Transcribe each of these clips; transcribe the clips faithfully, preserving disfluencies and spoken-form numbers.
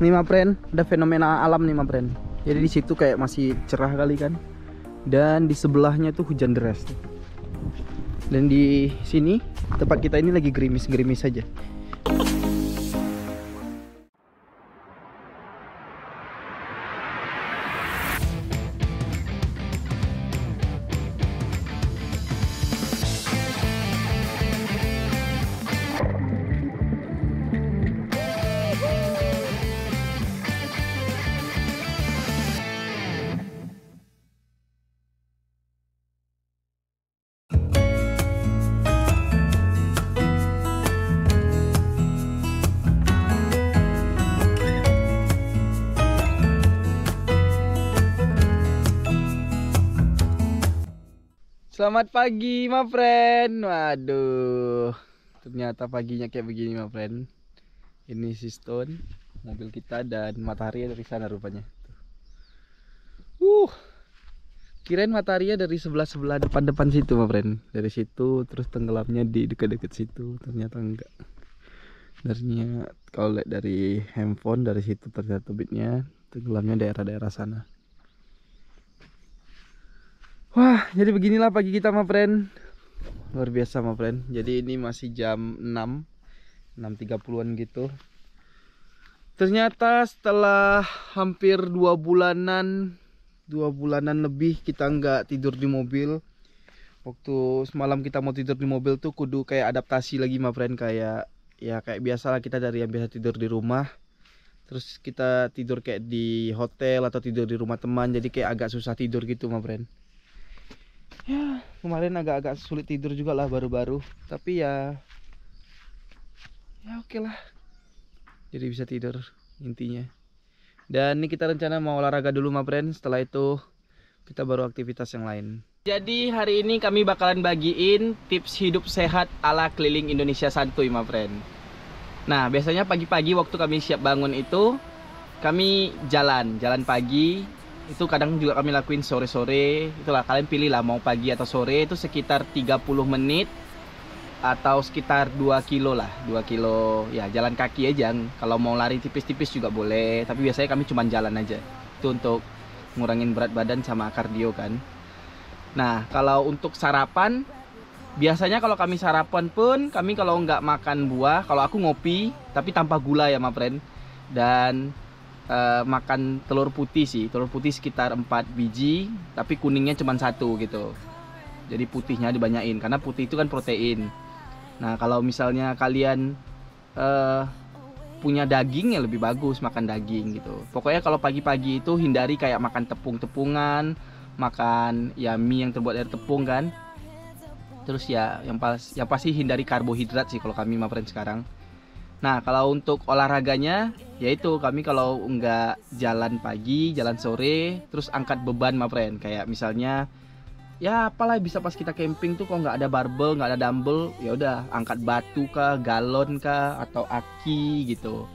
Nih ma friend, ada fenomena alam nih ma friend. Jadi di situ kayak masih cerah kali kan. Dan di sebelahnya tuh hujan deras. Dan di sini tempat kita ini lagi gerimis-gerimis saja. Selamat pagi, my friend. Waduh, ternyata paginya kayak begini, my friend. Ini si Stone, mobil kita, dan matahari dari sana rupanya. Uh, kirain matahari dari sebelah-sebelah depan-depan situ, my friend. Dari situ, terus tenggelamnya di dekat-dekat situ. Ternyata enggak. Ternyata kalau lihat dari handphone, dari situ ternyata terbitnya, tenggelamnya daerah-daerah sana. Wah, jadi beginilah pagi kita, my friend. Luar biasa, my friend. Jadi ini masih jam enam, enam tiga puluhan gitu. Ternyata setelah hampir dua bulanan, dua bulanan lebih kita nggak tidur di mobil. Waktu semalam kita mau tidur di mobil tuh kudu kayak adaptasi lagi, my friend. Kayak ya kayak biasa lah, kita dari yang biasa tidur di rumah. Terus kita tidur kayak di hotel atau tidur di rumah teman. Jadi kayak agak susah tidur gitu, my friend. Ya, kemarin agak-agak sulit tidur juga lah baru-baru. Tapi ya Ya oke lah. Jadi bisa tidur intinya. Dan ini kita rencana mau olahraga dulu, my friend. Setelah itu kita baru aktivitas yang lain. Jadi hari ini kami bakalan bagiin tips hidup sehat ala keliling Indonesia santuy, my friend. Nah, biasanya pagi-pagi waktu kami siap bangun itu kami jalan, jalan pagi. Itu kadang juga kami lakuin sore-sore. Itulah, kalian pilih lah mau pagi atau sore. Itu sekitar tiga puluh menit atau sekitar dua kilo lah, dua kilo ya, jalan kaki aja. Kalau mau lari tipis-tipis juga boleh, tapi biasanya kami cuma jalan aja. Itu untuk ngurangin berat badan sama kardio kan. Nah, kalau untuk sarapan, biasanya kalau kami sarapan pun kami kalau nggak makan buah, kalau aku ngopi tapi tanpa gula ya, my friend. Dan Uh, makan telur putih sih, telur putih sekitar empat biji, tapi kuningnya cuma satu gitu. Jadi putihnya dibanyain, karena putih itu kan protein. Nah, kalau misalnya kalian uh, punya daging ya lebih bagus makan daging gitu. Pokoknya kalau pagi-pagi itu hindari kayak makan tepung-tepungan, makan ya mie yang terbuat dari tepung kan. Terus ya yang pas, yang pasti hindari karbohidrat sih kalau kami, my friend, sekarang. Nah, kalau untuk olahraganya, yaitu kami kalau nggak jalan pagi, jalan sore, terus angkat beban, my friend. Kayak misalnya, ya apalah bisa pas kita camping tuh kalau nggak ada barbel, nggak ada dumbbell, ya udah angkat batu kah, galon kah, atau aki gitu.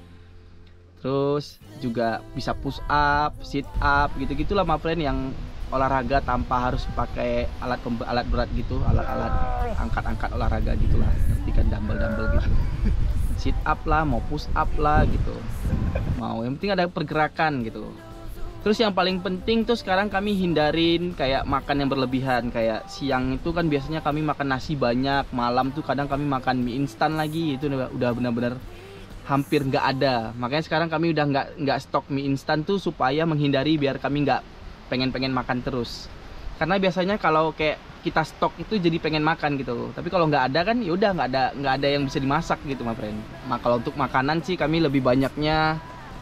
Terus juga bisa push up, sit up, gitu-gitulah, my friend, yang olahraga tanpa harus pakai alat alat berat gitu, alat-alat angkat-angkat olahraga gitulah, seperti kan dumbbell-dumbbell gitu. Sit up lah, mau push up lah gitu, mau yang penting ada pergerakan gitu. Terus yang paling penting tuh sekarang kami hindarin kayak makan yang berlebihan. Kayak siang itu kan biasanya kami makan nasi banyak, malam tuh kadang kami makan mie instan lagi, itu udah benar-benar hampir nggak ada. Makanya sekarang kami udah nggak nggak stok mie instan tuh supaya menghindari biar kami nggak pengen-pengen makan terus. Karena biasanya kalau kayak kita stok itu jadi pengen makan gitu. Tapi kalau nggak ada kan ya udah nggak ada nggak ada yang bisa dimasak gitu, my friend. Nah, kalau untuk makanan sih kami lebih banyaknya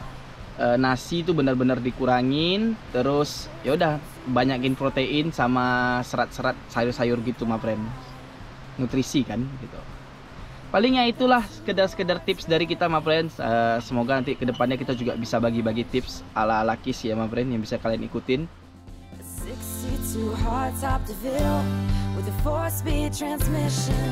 e, nasi itu benar-benar dikurangin. Terus ya udah banyakin protein sama serat-serat sayur-sayur gitu, my friend. Nutrisi kan gitu. Palingnya itulah sekedar-sekedar tips dari kita, my friends. E, semoga nanti kedepannya kita juga bisa bagi-bagi tips ala-ala Kiss ya, my friend, yang bisa kalian ikutin. Two hardtop DeVille with a four-speed transmission.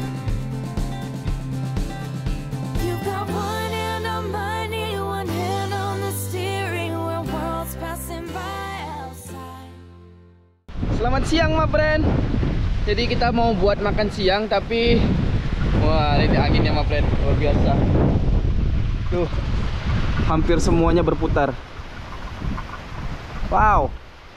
You've got one hand on my knee, one hand on the steering wheel, worlds passing by outside. Selamat siang, my friend. Jadi kita mau buat makan siang, tapi wah, ini anginnya, my friend, luar biasa. Tuh, hampir semuanya berputar. Wow.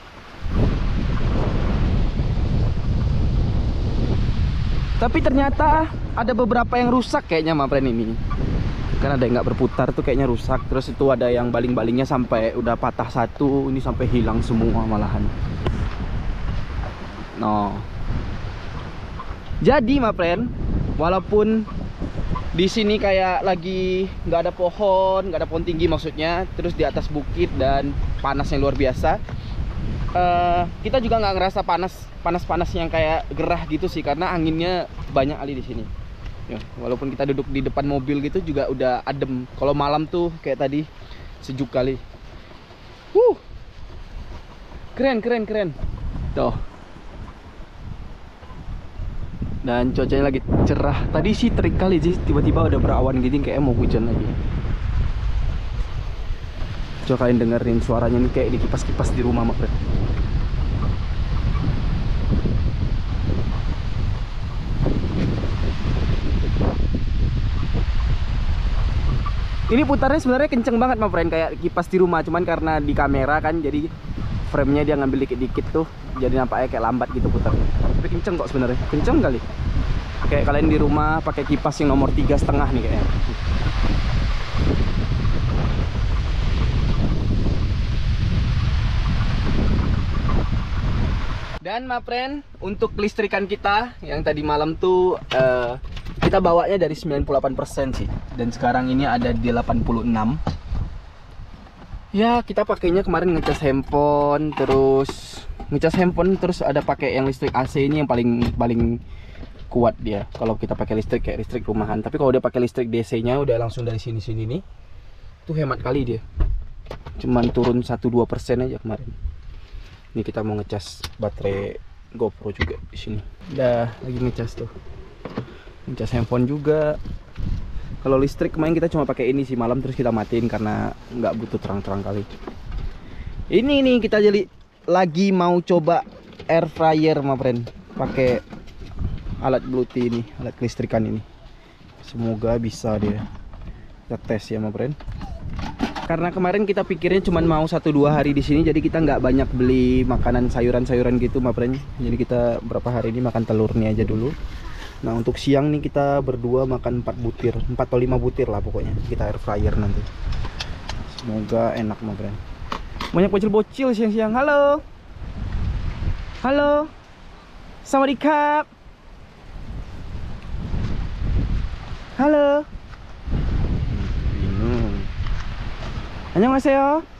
Tapi ternyata ada beberapa yang rusak kayaknya mapren ini. Kan ada yang nggak berputar tuh kayaknya rusak. Terus itu ada yang baling-balingnya sampai udah patah satu, ini sampai hilang semua malahan. No. Jadi mapren, walaupun di sini kayak lagi nggak ada pohon, nggak ada pohon tinggi maksudnya, terus di atas bukit dan panasnya luar biasa. Uh, kita juga nggak ngerasa panas panas-panas yang kayak gerah gitu sih, karena anginnya banyak kali di sini. Ya, walaupun kita duduk di depan mobil gitu juga udah adem. Kalau malam tuh kayak tadi sejuk kali. Wuh, keren keren keren. Tuh. Dan cuacanya lagi cerah. Tadi sih terik kali sih, tiba-tiba udah berawan gini kayak mau hujan lagi. Coba kalian dengerin suaranya nih kayak di kipas-kipas di rumah mapret. Ini putarnya sebenarnya kenceng banget mapret, kayak kipas di rumah, cuman karena di kamera kan jadi frame-nya dia ngambil dikit-dikit tuh, jadi nampaknya kayak lambat gitu putarnya. Tapi kenceng kok sebenarnya, kenceng kali. Kayak kalian di rumah pakai kipas yang nomor tiga setengah nih kayaknya. Dan mapren, untuk kelistrikan kita yang tadi malam tuh uh, kita bawanya dari sembilan puluh delapan persen sih, dan sekarang ini ada di delapan puluh enam. Ya, kita pakainya kemarin ngecas handphone, terus ngecas handphone terus ada pakai yang listrik A C ini yang paling paling kuat dia. Kalau kita pakai listrik kayak listrik rumahan, tapi kalau udah pakai listrik D C-nya udah langsung dari sini-sini nih, tuh hemat kali dia. Cuman turun satu dua persen aja kemarin. Ini kita mau ngecas baterai GoPro juga di sini. Udah lagi ngecas tuh. Ngecas handphone juga. Kalau listrik kemarin kita cuma pakai ini sih malam, terus kita matiin karena nggak butuh terang-terang kali. Ini nih kita jadi lagi mau coba air fryer mapren, pakai alat Bluetooth ini, alat kelistrikan ini. Semoga bisa dia. Kita tes ya mapren. Karena kemarin kita pikirnya cuma mau satu dua hari di sini, jadi kita nggak banyak beli makanan sayuran-sayuran gitu mapren. Jadi kita berapa hari ini makan telurnya aja dulu. Nah untuk siang nih kita berdua makan empat butir, empat atau lima butir lah pokoknya. Kita air fryer nanti. Semoga enak mapren. Banyak bocil-bocil siang-siang. Halo. Halo. Sawadikap. Halo. Bingung. 안녕하세요.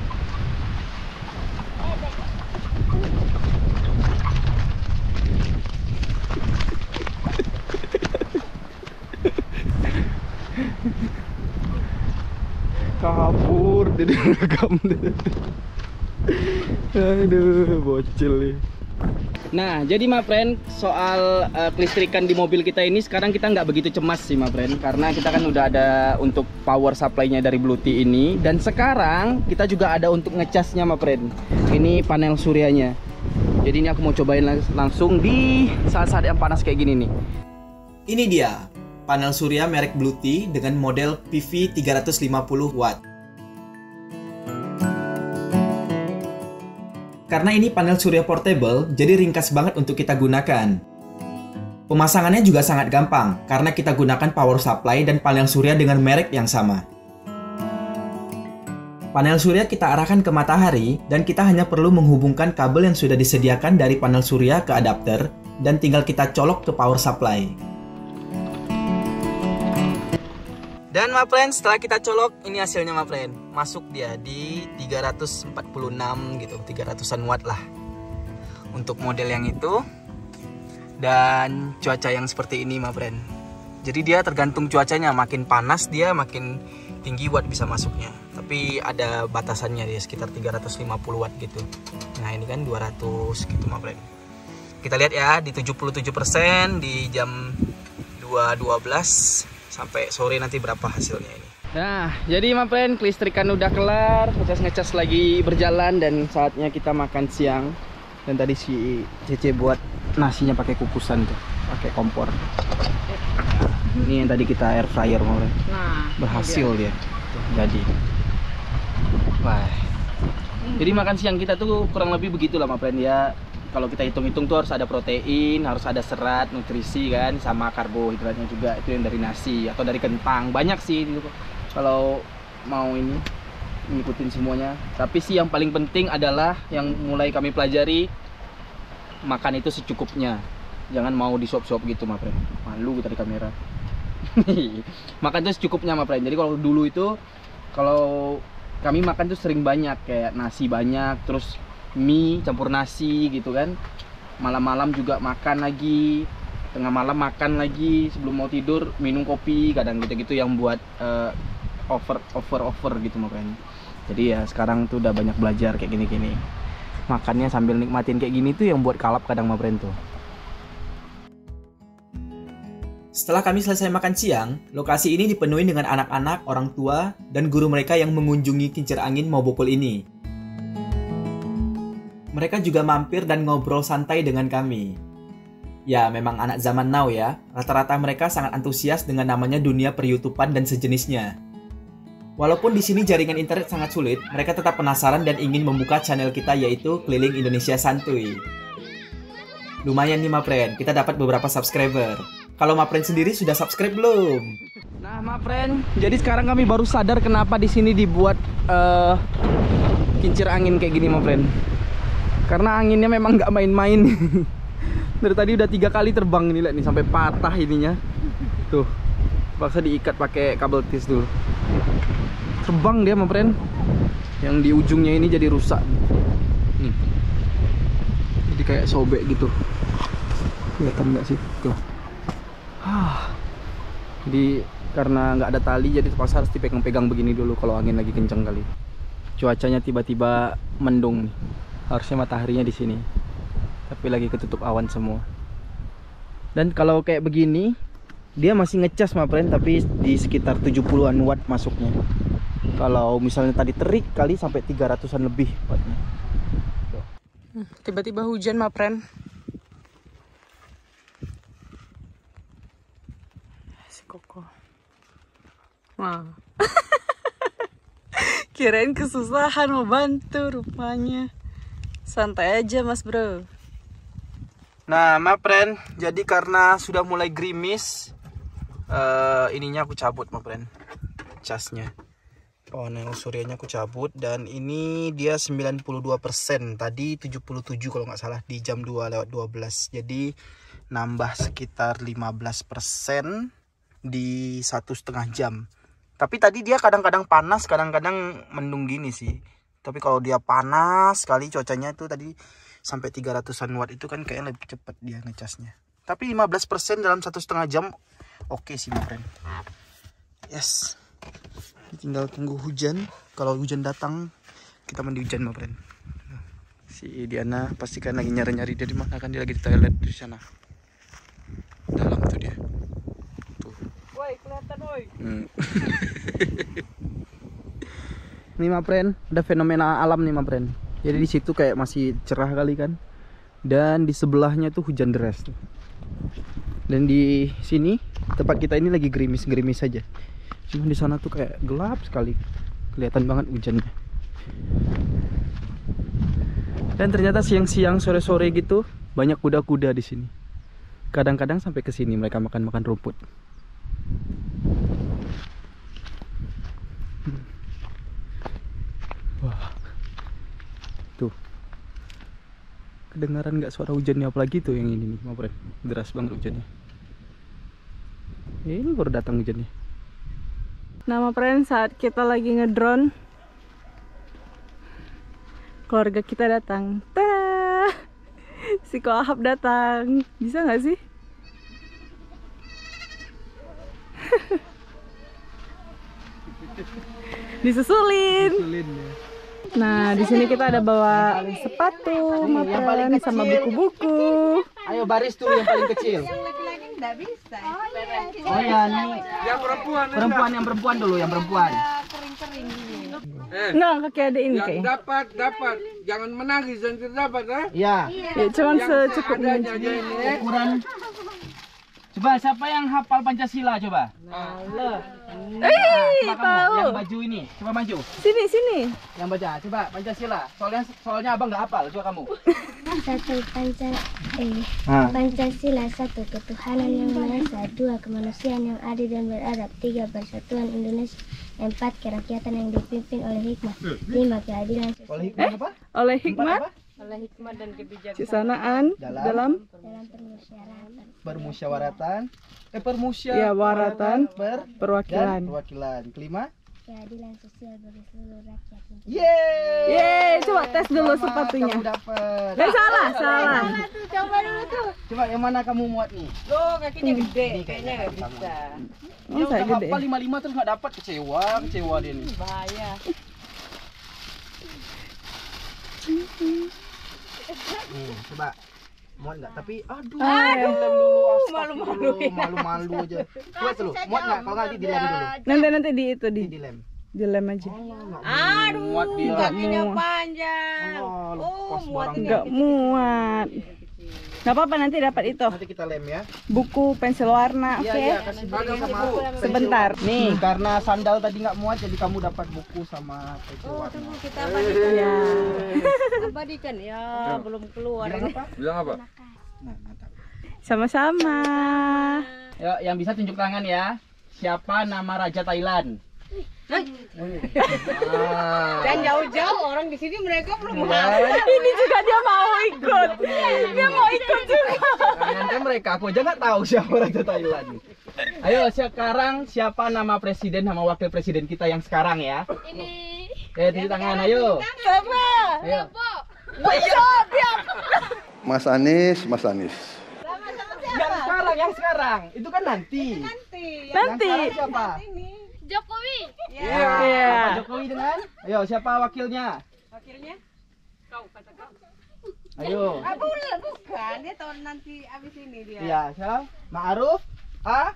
Kabur jadi rekam. Aduh, bocil nih. Nah, jadi mapren, soal uh, kelistrikan di mobil kita ini sekarang kita nggak begitu cemas sih mapren, karena kita kan udah ada untuk power supply-nya dari Bluetooth ini, dan sekarang kita juga ada untuk ngecasnya mapren. Ini panel suryanya. Jadi ini aku mau cobain lang langsung di saat-saat yang panas kayak gini nih. Ini dia panel surya merek Bluetooth dengan model P V tiga ratus lima puluh watt. Karena ini panel surya portable, jadi ringkas banget untuk kita gunakan. Pemasangannya juga sangat gampang, karena kita gunakan power supply dan panel surya dengan merek yang sama. Panel surya kita arahkan ke matahari, dan kita hanya perlu menghubungkan kabel yang sudah disediakan dari panel surya ke adapter, dan tinggal kita colok ke power supply. Dan mapren, setelah kita colok, ini hasilnya mapren. Masuk dia di tiga ratus empat puluh enam gitu, tiga ratusan watt lah untuk model yang itu. Dan cuaca yang seperti ini mapren. Jadi dia tergantung cuacanya, makin panas dia makin tinggi watt bisa masuknya. Tapi ada batasannya dia sekitar tiga ratus lima puluh watt gitu. Nah, ini kan dua ratus gitu mapren. Kita lihat ya di tujuh puluh tujuh persen di jam dua dua belas. Sampai sore nanti berapa hasilnya ini. Nah, jadi mapren, kelistrikan udah kelar, ngecas-ngecas lagi berjalan, dan saatnya kita makan siang. Dan tadi si Cece buat nasinya pakai kukusan tuh, pakai kompor. Ini yang tadi kita air fryer mapren. Nah, berhasil dia. Tuh, jadi Wah. Jadi makan siang kita tuh kurang lebih begitulah Ma Friend ya. Kalau kita hitung-hitung tuh harus ada protein, harus ada serat, nutrisi kan, sama karbohidratnya juga. Itu yang dari nasi atau dari kentang. Banyak sih itu kalau mau ini ngikutin semuanya. Tapi sih yang paling penting adalah yang mulai kami pelajari, makan itu secukupnya. Jangan mau disuap-suap gitu Ma Friend. Malu kita di kamera. Makan itu secukupnya Ma Friend. Jadi kalau dulu itu kalau kami makan tuh sering banyak, kayak nasi banyak, terus mie campur nasi gitu kan. Malam-malam juga makan lagi, tengah malam makan lagi, sebelum mau tidur minum kopi, kadang gitu-gitu yang buat uh, over over over gitu Ma Friend. Jadi ya sekarang tuh udah banyak belajar kayak gini-gini. Makannya sambil nikmatin kayak gini tuh yang buat kalap kadang Ma Friend tuh. Setelah kami selesai makan siang, lokasi ini dipenuhi dengan anak-anak, orang tua, dan guru mereka yang mengunjungi kincir angin Mobokol ini. Mereka juga mampir dan ngobrol santai dengan kami. Ya, memang anak zaman now ya, rata-rata mereka sangat antusias dengan namanya dunia per-YouTubean dan sejenisnya. Walaupun di sini jaringan internet sangat sulit, mereka tetap penasaran dan ingin membuka channel kita yaitu Keliling Indonesia Santuy. Lumayan nih Ma Friend, kita dapat beberapa subscriber. Kalau Ma Friend sendiri sudah subscribe belum? Nah Ma Friend, jadi sekarang kami baru sadar kenapa di sini dibuat uh, kincir angin kayak gini Ma Friend. Karena anginnya memang nggak main-main. Dari tadi udah tiga kali terbang nih, lihat nih sampai patah ininya. Tuh, paksa diikat pakai kabel tis dulu. Terbang dia Ma Friend. Yang di ujungnya ini jadi rusak. Nih. Jadi kayak sobek gitu. Kelihatan nggak sih? Tuh. Ah. Jadi karena nggak ada tali, jadi terpaksa harus dipegang-pegang begini dulu kalau angin lagi kenceng kali. Cuacanya tiba-tiba mendung nih. Harusnya mataharinya di sini, tapi lagi ketutup awan semua. Dan kalau kayak begini, dia masih ngecas Ma Friend, tapi di sekitar tujuh puluhan watt masuknya. Kalau misalnya tadi terik kali sampai tiga ratusan lebih wattnya. Tiba-tiba hujan Ma Friend. Si Koko. Wah. Kirain kesusahan mau bantu, rupanya santai aja Mas Bro. Nah Ma Friend, jadi karena sudah mulai gerimis, uh, ininya aku cabut Ma Friend, casnya. Panel suryanya aku cabut, dan ini dia sembilan puluh dua persen, tadi tujuh puluh tujuh kalau nggak salah di jam dua lewat dua belas. Jadi nambah sekitar lima belas persen di satu setengah jam. Tapi tadi dia kadang-kadang panas, kadang-kadang mendung gini sih. Tapi kalau dia panas sekali cuacanya itu tadi sampai tiga ratusan watt itu kan kayaknya lebih cepat dia ngecasnya. Tapi lima belas persen dalam satu setengah jam oke sih Ma Friend. Yes. Tinggal tunggu hujan. Kalau hujan datang kita mandi hujan Ma Friend. Si Diana pastikan lagi nyari-nyari dia di mana kan, dia lagi di toilet di sana. Dalam tuh dia. Tuh. Woi, kelihatan woi. Hmm. Nih Ma Friend, ada fenomena alam nih Ma Friend. Jadi di situ kayak masih cerah kali kan. Dan di sebelahnya tuh hujan deras tuh. Dan di sini tempat kita ini lagi gerimis-gerimis saja. Cuma di sana tuh kayak gelap sekali. Kelihatan banget hujannya. Dan ternyata siang-siang, sore-sore gitu banyak kuda-kuda di sini. Kadang-kadang sampai ke sini mereka makan-makan rumput. Wah, tuh kedengaran nggak suara hujannya, apalagi tuh yang ini nih Ma Friend, deras banget hujannya. Eh, ini baru datang hujannya. Nah Ma Friend, saat kita lagi ngedrone, keluarga kita datang. Tada! Si Ko Ahab datang. Bisa nggak sih? Disusulin. Susulin ya. Nah, di sini kita ada bawa sepatu, Ma yang paling Friend, sama kecil. buku-buku. Ayo baris tuh yang paling kecil. Oh ya, nih Yang perempuan, perempuan yang perempuan dulu, yang perempuan. eh, Enggak, kaki ada ini yang kayaknya. dapat dapat, jangan menangis dan tidak dapat, eh? Iya. Ya, cuman Yang secukupnya seadanya aja. aja ini, eh. Ukuran Coba siapa yang hafal Pancasila coba? Eh, Coba kamu tahu. yang baju ini. Coba maju. Sini, sini. Yang baca. Coba Pancasila. Soalnya soalnya Abang nggak hafal. Coba kamu. Satu panca eh, Nah. Pancasila, satu ketuhanan yang maha esa, dua kemanusiaan yang adil dan beradab, tiga persatuan Indonesia, empat kerakyatan yang dipimpin oleh hikmah, lima keadilan sosial Oleh hikmah apa? Oleh Empat hikmat, apa? kebijaksanaan Dalam- dalam dalam permusyawaratan. Permusyawaratan. Eh Ya, permusyawaratan. waratan. Ber perwakilan. dan perwakilan. Kelima. Keadilan sosial bagi seluruh rakyat. Yeay. Yeay, coba tes dulu Selamat, sepatunya. Kamu dapat. Eh, salah, salah. Coba yang mana kamu muat nih? Loh, kakinya gede, Ini kayaknya nggak kamu. bisa. Oh, Dia saya udah gede. hafal lima lima terus nggak dapat, kecewa, kecewa dia nih. Bahaya. Nih, coba. Muat nggak? Tapi aduh, Aduh, dilem dulu, malu-malu astagfirullah, malu-malu aja. Coba dulu, muat nggak? Kalau nggak nanti dilem dulu. Nanti nanti di itu di Nanti dilem. dilem aja. Aduh, Muat dia. kakinya muat. panjang. Oh, Oh, lepas muat barang. ini. Enggak muat. Gak apa-apa, nanti dapat itu. Nanti kita lem ya. Buku pensil warna, oke? Iya, iya, kasih buku Ada sama buku. pensil. Sebentar. Nih, karena sandal tadi nggak muat, jadi kamu dapat buku sama pensil Oh, warna. tunggu kita abadikan. Ya. Abadikan ya, belum keluar Bilang ini. apa? Bilang apa? Nah, mantap. Sama-sama. Yuk, yang bisa tunjuk tangan ya. Siapa nama Raja Thailand? Ah. Dan jauh-jauh orang di sini mereka belum Ya. Ini juga dia mau ikut. Dia mau ikut juga. Nanti mereka, aku aja nggak tahu siapa Raja Thailand. Ayo sekarang siapa nama presiden sama wakil presiden kita yang sekarang ya? Ini. Eh, tunjuk tangan, ayo. Siapa? Ayo. Mas Anies, Mas Anies. Yang sekarang, yang sekarang. Itu kan nanti. nanti. Nanti. Yang sekarang siapa? Jokowi. Iya. Iya. Pak Jokowi dengan? Ayo, siapa wakilnya? Akhirnya kau kata kau. Ayo. Ah, bukan, bukan. Dia tahun nanti abis ini dia. Iya, siapa? Ma'ruf? A?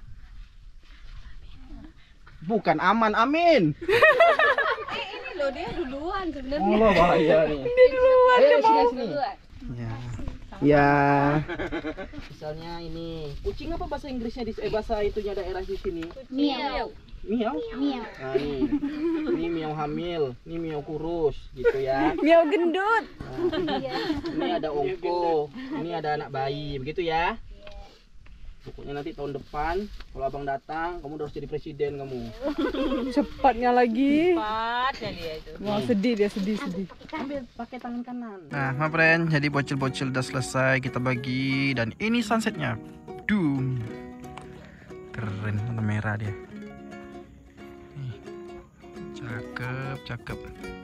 Bukan Aman, Amin. Eh, ini loh dia duluan sebenarnya. Allah bahaya nih. Dia duluan. Ayo sini sini. Ya. Ya. Misalnya ini, kucing apa bahasa Inggrisnya di eh, bahasa itunya daerah di sini? Miau. Miau. Miau. Nah, nih. Ini miau hamil, ini miau kurus gitu ya. Miau gendut. Nah, ini ada ongko, ini ada anak bayi, begitu ya. Pokoknya nanti tahun depan kalau abang datang, kamu udah harus jadi presiden kamu. Cepatnya lagi. Cepatnya dia itu. Mau sedih dia sedih sedih. Ambil pakai tangan kanan. Nah, my friend, jadi bocil-bocil udah selesai kita bagi dan ini sunsetnya. Doom. Keren, warna merah dia. Nih. Cakep, cakep.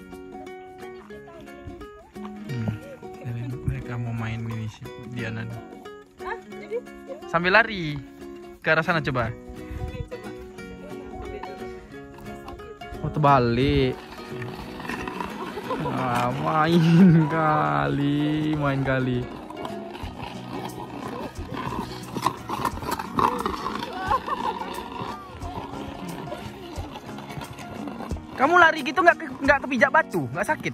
Hmm. Jadi mereka mau main ini si Diana nih. Sambil lari ke arah sana coba. Oh, terbalik. Ah, main kali, main kali. Kamu lari gitu nggak ke- nggak kepijak batu, nggak sakit?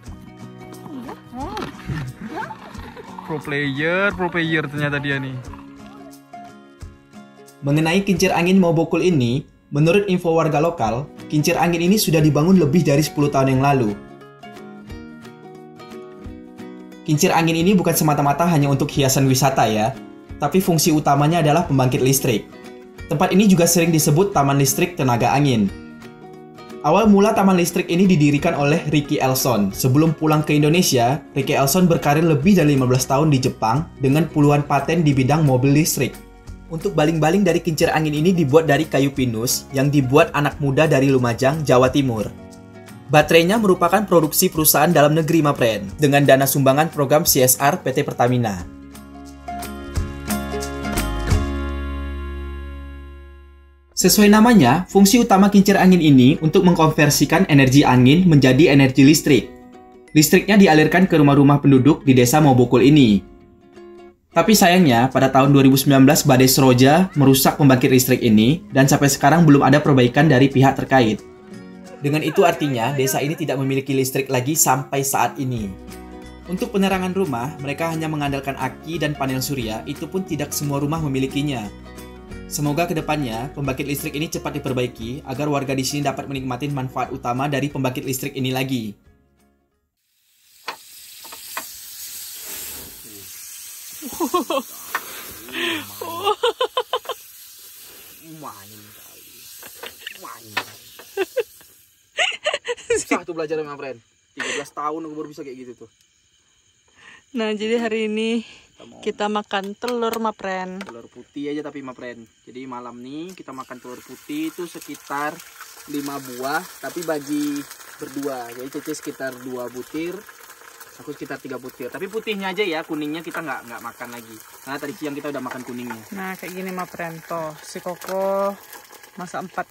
Pro player, pro player ternyata dia nih. Mengenai kincir angin Mobokul ini, menurut info warga lokal, kincir angin ini sudah dibangun lebih dari sepuluh tahun yang lalu. Kincir angin ini bukan semata-mata hanya untuk hiasan wisata ya, tapi fungsi utamanya adalah pembangkit listrik. Tempat ini juga sering disebut Taman Listrik Tenaga Angin. Awal mula taman listrik ini didirikan oleh Ricky Elson. Sebelum pulang ke Indonesia, Ricky Elson berkarir lebih dari lima belas tahun di Jepang dengan puluhan paten di bidang mobil listrik. Untuk baling-baling dari kincir angin ini dibuat dari kayu pinus yang dibuat anak muda dari Lumajang, Jawa Timur. Baterainya merupakan produksi perusahaan dalam negeri Mapren dengan dana sumbangan program C S R P T Pertamina. Sesuai namanya, fungsi utama kincir angin ini untuk mengkonversikan energi angin menjadi energi listrik. Listriknya dialirkan ke rumah-rumah penduduk di desa Mobokul ini. Tapi sayangnya, pada tahun dua ribu sembilan belas Badai Seroja merusak pembangkit listrik ini dan sampai sekarang belum ada perbaikan dari pihak terkait. Dengan itu artinya, desa ini tidak memiliki listrik lagi sampai saat ini. Untuk penerangan rumah, mereka hanya mengandalkan aki dan panel surya, itu pun tidak semua rumah memilikinya. Semoga kedepannya pembangkit listrik ini cepat diperbaiki agar warga di sini dapat menikmati manfaat utama dari pembangkit listrik ini lagi. Susah tuh belajar sama friend. tiga belas tahun aku baru bisa kayak gitu tuh. Nah, jadi hari ini Kita mau kita makan telur, Mapren. telur putih aja tapi ma friend. Jadi malam nih kita makan telur putih itu sekitar lima buah tapi bagi berdua. Jadi Cece sekitar dua butir, aku sekitar tiga butir. Tapi putihnya aja ya, kuningnya kita nggak nggak makan lagi. Karena tadi siang kita udah makan kuningnya. Nah, kayak gini, Mapren. Tuh, si Koko masak empat.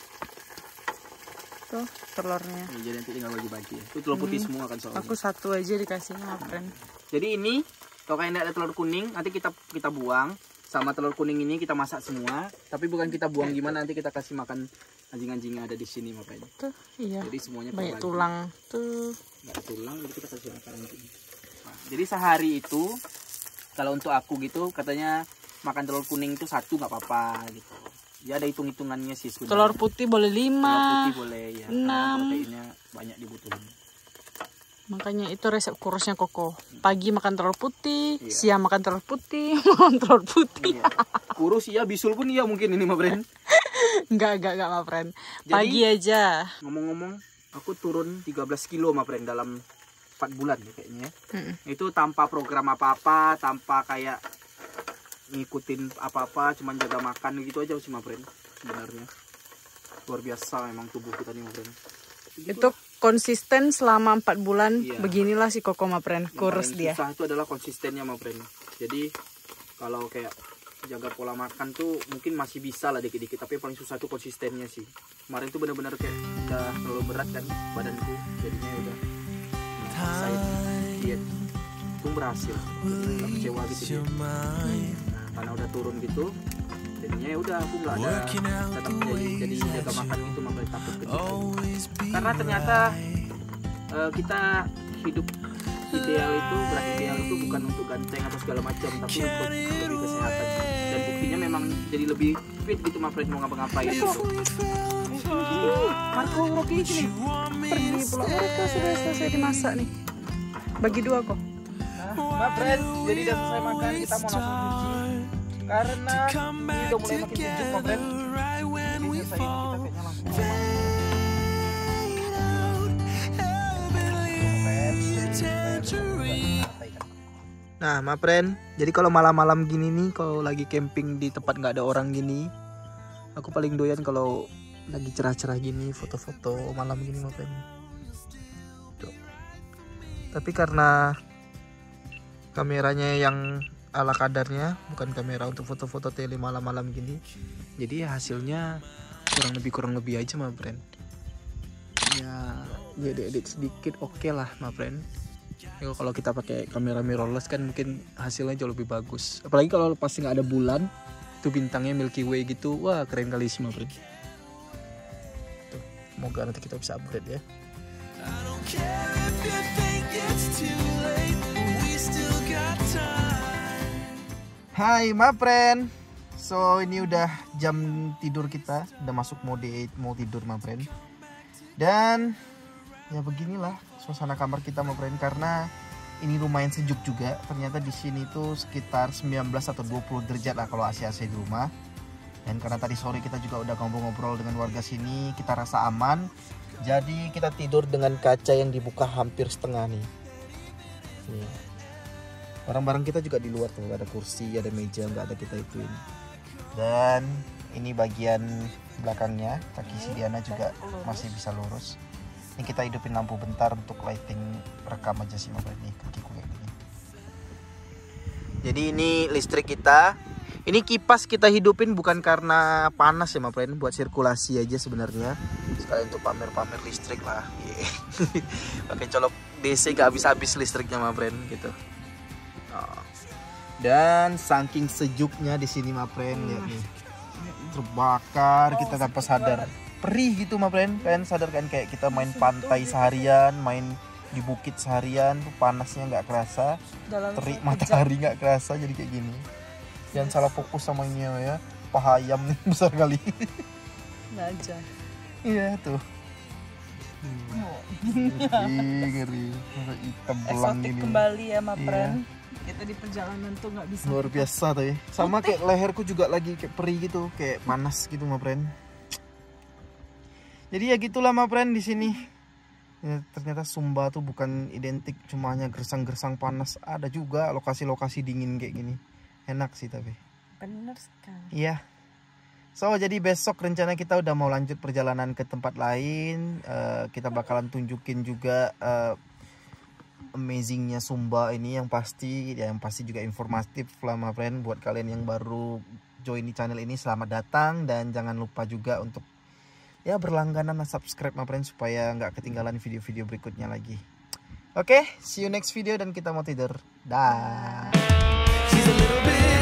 Tuh, telurnya. Ya, jadi nanti tinggal bagi-bagi. Itu telur putih Hmm. semua kan soalnya. Aku satu aja dikasihnya, Mapren. Jadi ini kalau kayak ada telur kuning nanti kita kita buang, sama telur kuning ini kita masak semua. Tapi bukan kita buang gimana, nanti kita kasih makan anjing-anjing yang ada di sini Mapren. Tuh, iya. Jadi semuanya Banyak terbagi. tulang. Tuh. Nggak tulang, jadi kita kasih makan nanti. Nah, jadi sehari itu kalau untuk aku gitu katanya makan telur kuning itu satu nggak apa-apa gitu. Ya ada hitung-hitungannya sih sebenarnya. Telur putih boleh Telur lima. putih boleh ya. karena enam. Proteinnya banyak dibutuhin. Makanya itu resep kurusnya Koko. Pagi makan telur putih, Iya. siang makan telur putih, malam telur putih. Iya. Kurus iya, bisul pun iya mungkin ini mah friend. Enggak, enggak, enggak, Mapren. Jadi- Pagi aja. Ngomong-ngomong, aku turun tiga belas kilo mah friend dalam empat bulan ya kayaknya. Mm-mm. Itu tanpa program apa-apa, tanpa kayak ngikutin apa-apa, cuman jaga makan gitu aja sih mah friend sebenarnya. Luar biasa memang tubuh kita nih mah friend. Itu konsisten selama empat bulan. Iya. Beginilah si Koko, Mapren. Yang Kurus paling dia. susah itu adalah konsistennya mah friend. Jadi kalau kayak jaga pola makan tuh mungkin masih bisa lah dikit-dikit, tapi yang paling susah tuh konsistennya sih. Kemarin tuh benar-benar kayak udah terlalu berat kan badanku, jadinya udah saya diet itu berhasil. Jadi nggak kecewa gitu dia. Nah, karena udah turun gitu, jadinya ya udah aku nggak ada tetap jadi jadi jaga makan gitu, makanya takut kecil. Karena ternyata eh, kita hidup ideal itu, berat ideal itu bukan untuk ganteng atau segala macam, tapi untuk lebih kesehatan. Dan buktinya memang jadi lebih fit gitu, ma friend, mau ngapa-ngapain gitu. Marco, Rocky sini. Pergi pulang. Mereka sudah selesai dimasak nih. Bagi dua kok. Nah, ma friend, jadi udah selesai makan, kita mau langsung cuci. Karena ini udah mulai makin sejuk, ma friend. Jadi selesai ini kita kayaknya langsung mau makan. Nah, ma friend, jadi kalau malam-malam gini nih, kalau lagi camping di tempat nggak ada orang gini, aku paling doyan kalau lagi cerah-cerah gini, foto-foto malam gini, ma friend. Tuh. Tapi karena kameranya yang ala kadarnya, bukan kamera untuk foto-foto tele malam-malam gini, jadi ya hasilnya kurang lebih kurang lebih aja, ma friend. Ya, edit-edit sedikit oke okay lah, ma friend. Ya, kalau kita pakai kamera mirrorless kan mungkin hasilnya jauh lebih bagus. Apalagi kalau pasti nggak ada bulan, itu bintangnya Milky Way gitu, wah keren kali sih, ma friend. Tuh, semoga nanti kita bisa upgrade ya. Hai ma friend, so ini udah jam tidur kita, udah masuk mode mau tidur ma friend. Dan ya beginilah suasana kamar kita ma friend, karena ini lumayan sejuk juga. Ternyata di sini tuh sekitar sembilan belas atau dua puluh derajat lah kalau A C A C di rumah. Dan karena tadi sore kita juga udah ngobrol-ngobrol dengan warga sini, kita rasa aman. Jadi kita tidur dengan kaca yang dibuka hampir setengah nih. Nih. Barang-barang kita juga di luar tuh, ada kursi, ada meja, nggak ada kita ituin. Dan ini bagian belakangnya, kaki si Diana juga masih bisa lurus. Ini kita hidupin lampu bentar untuk lighting, rekam aja sih, makanya nih kakiku kayak gini. Jadi ini listrik kita. Ini kipas kita hidupin bukan karena panas ya, ma friend, buat sirkulasi aja sebenarnya. Sekali untuk pamer-pamer listrik lah. Pakai colok D C gak habis-habis listriknya, ma friend, gitu. Oh. Dan saking sejuknya di sini, ma friend, lihat nih. Terbakar kita tanpa sadar. Perih gitu, ma friend. Kalian sadar kan, kayak kita main pantai seharian, main di bukit seharian, tuh panasnya nggak kerasa, terik matahari nggak kerasa, jadi kayak gini. Jangan salah fokus sama ini ya. paha ayam nih besar kali. Nggak aja. Iya tuh. Ngeri, ngeri. Hitam belang Eksotik ini. kembali ya, Ma Iya. Pren. Kita di perjalanan tuh nggak bisa. Luar biasa tuh ya. Sama kayak leherku juga lagi kayak perih gitu, kayak panas gitu, Ma Pren. Jadi ya gitulah, Ma Pren, di sini. Ya, ternyata Sumba tuh bukan identik cuma hanya gersang-gersang panas, ada juga lokasi-lokasi dingin kayak gini. Enak sih tapi. Bener sekali. Iya. So jadi besok rencana kita udah mau lanjut perjalanan ke tempat lain. Uh, kita bakalan tunjukin juga uh, amazingnya Sumba ini, yang pasti ya, yang pasti juga informatif lah, Ma Pren. Buat kalian yang baru join di channel ini, selamat datang, dan jangan lupa juga untuk ya berlangganan dan subscribe, Ma Pren, supaya nggak ketinggalan video-video berikutnya lagi. Oke, okay, see you next video dan kita mau tidur. Dah.